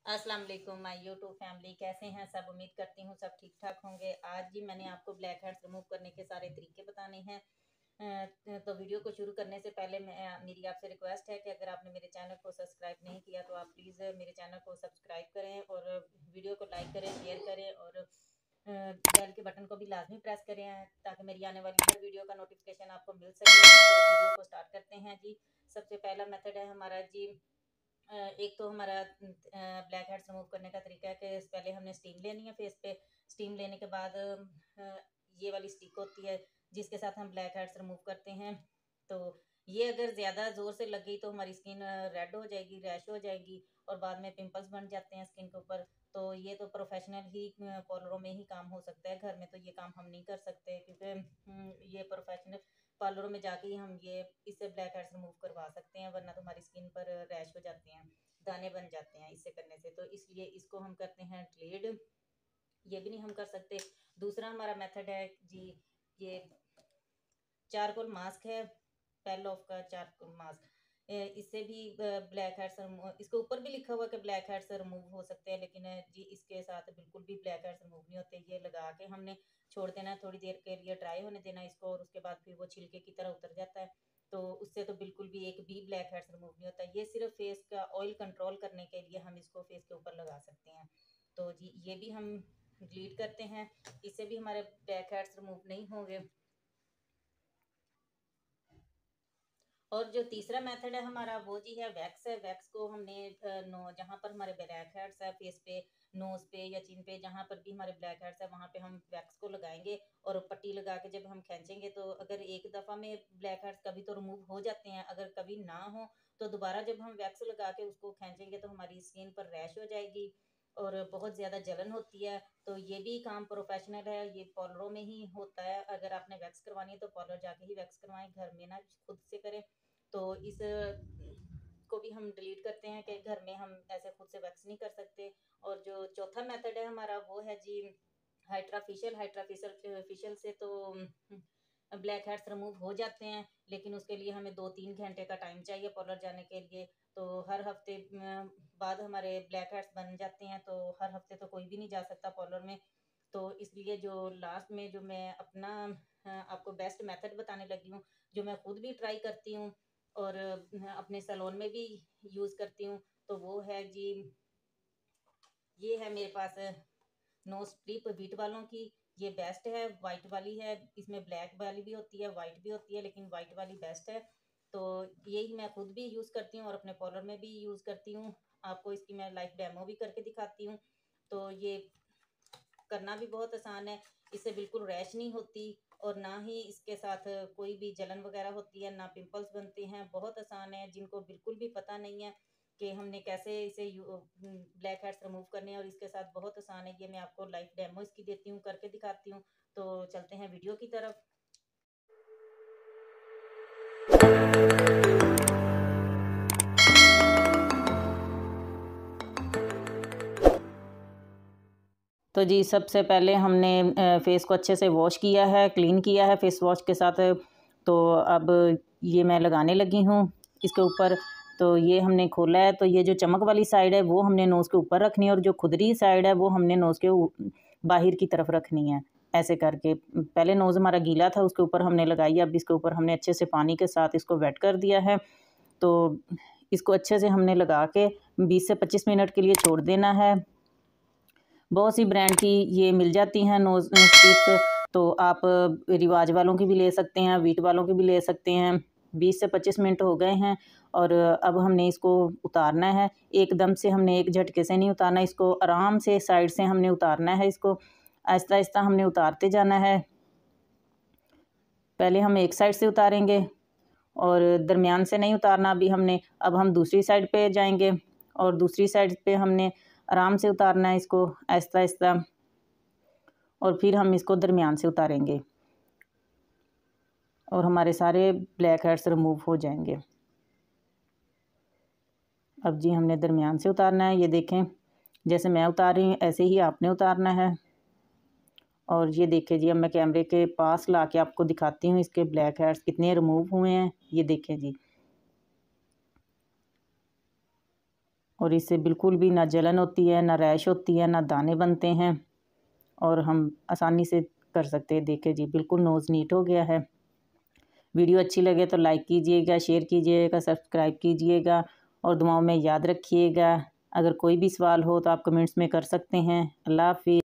अस्सलाम वालेकुम my YouTube family, कैसे हैं सब। उम्मीद करती हूँ सब ठीक ठाक होंगे। आज जी मैंने आपको ब्लैक हेड्स रिमूव करने के सारे तरीके बताने हैं। तो वीडियो को शुरू करने से पहले मेरी आपसे रिक्वेस्ट है कि अगर आपने मेरे चैनल को सब्सक्राइब नहीं किया तो आप प्लीज़ मेरे चैनल को सब्सक्राइब करें और वीडियो को लाइक करें, शेयर करें और बेल के बटन को भी लाजमी प्रेस करें ताकि मेरी आने वाली हर वीडियो का नोटिफिकेशन आपको मिल सके। तो वीडियो को स्टार्ट करते हैं जी। सबसे पहला मेथड है हमारा जी, एक तो हमारा ब्लैक हेड्स रिमूव करने का तरीका है कि पहले हमने स्टीम लेनी है फेस पे। स्टीम लेने के बाद ये वाली स्टिक होती है जिसके साथ हम ब्लैक हेड्स रिमूव करते हैं। तो ये अगर ज़्यादा ज़ोर से लग गई तो हमारी स्किन रेड हो जाएगी, रैश हो जाएगी और बाद में पिंपल्स बन जाते हैं स्किन के ऊपर। तो ये तो प्रोफेशनल ही पार्लरों में ही काम हो सकता है, घर में तो ये काम हम नहीं कर सकते क्योंकि ये प्रोफेशनल पार्लरों में जाके ही हम ये इससे ब्लैक हेड्स रिमूव करवा सकते हैं, वरना तो हमारी स्किन पर रैश हो जाते हैं, दाने बन जाते हैं इससे करने से। तो इसलिए इसको हम करते हैं डिलीड, ये भी नहीं हम कर सकते। दूसरा हमारा मेथड है जी, ये चारकोल मास्क है, पेल ऑफ का चारकोल मास्क। इससे भी ब्लैक हेड्स, इसके ऊपर भी लिखा हुआ कि ब्लैक हेड्स रिमूव हो सकते हैं, लेकिन जी इसके साथ बिल्कुल भी ब्लैक हेड्स रिमूव नहीं होते। ये लगा के हमने छोड़ देना, थोड़ी देर के लिए ड्राई होने देना इसको और उसके बाद फिर वो छिलके की तरह उतर जाता है। तो उससे तो बिल्कुल भी एक भी ब्लैक हेड्स रिमूव नहीं होता। ये सिर्फ फेस का ऑयल कंट्रोल करने के लिए हम इसको फेस के ऊपर लगा सकते हैं। तो जी ये भी हम डिलीट करते हैं, इससे भी हमारे ब्लैक हेड्स रिमूव नहीं होंगे। और जो तीसरा मेथड है हमारा वो जी है वैक्स है। वैक्स को हमने नो जहाँ पर हमारे ब्लैक हेड्स है फेस पे, नोज पे या चिन पे, जहाँ पर भी हमारे ब्लैक हेड्स है वहाँ पे हम वैक्स को लगाएंगे और पट्टी लगा के जब हम खींचेंगे तो अगर एक दफ़ा में ब्लैक हेड्स कभी तो रिमूव हो जाते हैं, अगर कभी ना हो तो दोबारा जब हम वैक्स लगा के उसको खींचेंगे तो हमारी स्किन पर रैश हो जाएगी और बहुत ज़्यादा जलन होती है। तो ये भी काम प्रोफेशनल है, ये पार्लरों में ही होता है। अगर आपने वैक्स करवानी है तो पार्लर जाके ही वैक्स करवाएं, घर में ना खुद से करें। तो इस को भी हम डिलीट करते हैं कि घर में हम ऐसे खुद से वैक्स नहीं कर सकते। और जो चौथा मेथड है हमारा वो है जी हाइड्राफेशियल। हाइड्राफेशियल फेशियल से तो ब्लैक हेड्स रिमूव हो जाते हैं, लेकिन उसके लिए हमें 2-3 घंटे का टाइम चाहिए पार्लर जाने के लिए। तो हर हफ्ते बाद हमारे ब्लैक हेड्स बन जाते हैं, तो हर हफ्ते तो कोई भी नहीं जा सकता पार्लर में। तो इसलिए जो लास्ट में जो मैं अपना आपको बेस्ट मेथड बताने लगी हूँ, जो मैं खुद भी ट्राई करती हूँ और अपने सैलून में भी यूज़ करती हूँ, तो वो है जी, ये है मेरे पास नो स्ट्रिप वीट वालों की। ये बेस्ट है, वाइट वाली है, इसमें ब्लैक वाली भी होती है, वाइट भी होती है, लेकिन वाइट वाली बेस्ट है। तो यही मैं खुद भी यूज़ करती हूँ और अपने पार्लर में भी यूज़ करती हूँ। आपको इसकी मैं लाइव डेमो भी करके दिखाती हूँ। तो ये करना भी बहुत आसान है, इससे बिल्कुल रैश नहीं होती और ना ही इसके साथ कोई भी जलन वगैरह होती है, ना पिंपल्स बनते हैं। बहुत आसान है, जिनको बिल्कुल भी पता नहीं है कि हमने कैसे इसे ब्लैक हेड्स रिमूव करने हैं, और इसके साथ बहुत आसान है। ये मैं आपको लाइव डेमो इसकी देती हूँ, करके दिखाती हूँ। तो चलते हैं वीडियो की तरफ। तो जी सबसे पहले हमने फेस को अच्छे से वॉश किया है, क्लीन किया है फेस वॉश के साथ। तो अब ये मैं लगाने लगी हूँ इसके ऊपर। तो ये हमने खोला है, तो ये जो चमक वाली साइड है वो हमने नोज़ के ऊपर रखनी है और जो खुदरी साइड है वो हमने नोज़ के बाहर की तरफ रखनी है। ऐसे करके पहले नोज़ हमारा गीला था, उसके ऊपर हमने लगाई, अब इसके ऊपर हमने अच्छे से पानी के साथ इसको वेट कर दिया है। तो इसको अच्छे से हमने लगा के 20 से 25 मिनट के लिए छोड़ देना है। बहुत सी ब्रांड की ये मिल जाती हैं नोज़ स्ट्रिप्स, तो आप रिवाज वालों की भी ले सकते हैं, वीट वालों की भी ले सकते हैं। 20 से 25 मिनट हो गए हैं और अब हमने इसको उतारना है। एकदम से हमने एक झटके से नहीं उतारना, इसको आराम से साइड से हमने उतारना है। इसको आहिस्ता आहिस्ता हमने उतारते जाना है। पहले हम एक साइड से उतारेंगे और दरमियान से नहीं उतारना अभी हमने। अब हम दूसरी साइड पे जाएंगे और दूसरी साइड पे हमने आराम से उतारना है इसको आहिस्ता आहिस्ता, और फिर हम इसको दरमियान से उतारेंगे और हमारे सारे ब्लैक हेड्स रिमूव हो जाएंगे। अब जी हमने दरमियान से उतारना है, ये देखें जैसे मैं उतार रही हूँ ऐसे ही आपने उतारना है। और ये देखें जी, अब मैं कैमरे के पास ला के आपको दिखाती हूँ इसके ब्लैक हेड्स कितने रिमूव हुए हैं, ये देखें जी। और इससे बिल्कुल भी ना जलन होती है, ना रैश होती है, ना दाने बनते हैं और हम आसानी से कर सकते हैं। देखिए जी, बिल्कुल नोज़ नीट हो गया है। वीडियो अच्छी लगे तो लाइक कीजिएगा, शेयर कीजिएगा, सब्सक्राइब कीजिएगा और दुआओं में याद रखिएगा। अगर कोई भी सवाल हो तो आप कमेंट्स में कर सकते हैं। अल्लाह हाफ़िज़।